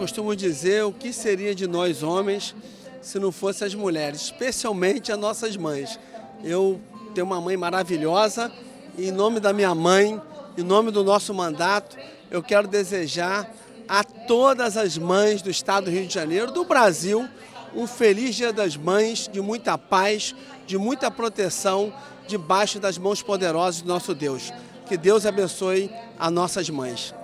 costumo dizer o que seria de nós homens se não fossem as mulheres, especialmente as nossas mães. Eu tenho uma mãe maravilhosa e em nome da minha mãe, em nome do nosso mandato, eu quero desejar a todas as mães do estado do Rio de Janeiro, do Brasil, um feliz Dia das Mães, de muita paz, de muita proteção, debaixo das mãos poderosas do nosso Deus. Que Deus abençoe as nossas mães.